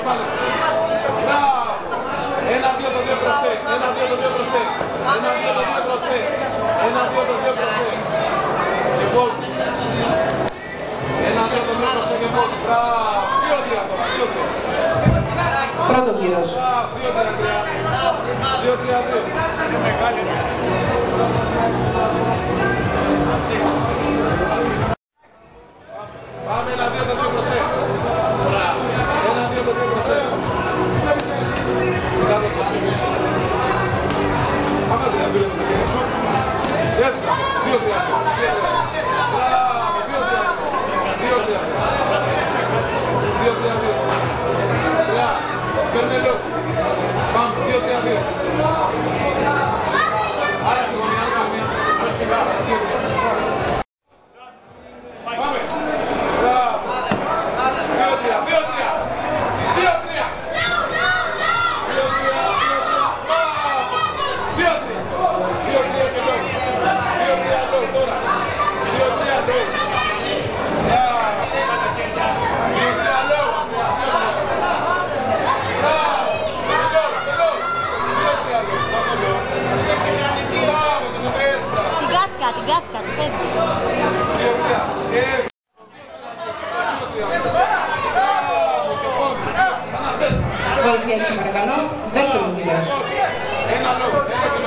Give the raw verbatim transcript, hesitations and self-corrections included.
πάλι. Μπράβο. Ένα, δύο, το δύο μπροστά. Ένα, δύο, το δύο μπροστά. Ένα, δύο, το δύο μπροστά. Ένα, δύο, το δύο μπροστά. Λοιπόν. Ένα, δύο, το δύο μπροστά και πόδι. Μπράβο. Δύο, τρία τώρα. Δύο, τρία. Πρώτος γύρος. Δύο, τρία, τρία. Δύο, τρία, δύο. Είναι μεγάλη. Πάμε ένα, δύο, το δύο μπροστά. Μπράβο. Ένα, δύο, το δύο μπροστά. Πάμε τρία, δύο, το δύο σου. Δύο, τρία, δύο. Μπράβο, δύο, τρία, δύο, τρία. Δύο, τρία, δύο. Τρία, περνέλο. Πάμε, δύο, τρία, δύο. Άρα στη γωνία, άρα στη γωνία. Άρα στη γωνία. Πάμε. Μπράβο. Δύο, τρία, δύο, τρία. Δύο, τρία. Δύο, τρία, δύο, τρία. Δύο, τρία. Δύο, τρία και λόγω. Δύο, τρία λόγω τώρα. Δύο, τρία λόγω. Μπράβο. Δύο, τρία λόγω. Την κάσκα, την κάσκα, του φεύγει. Βοηθιέστε παρακαλώ, δεύτερο γύρος. Ένα λόγο.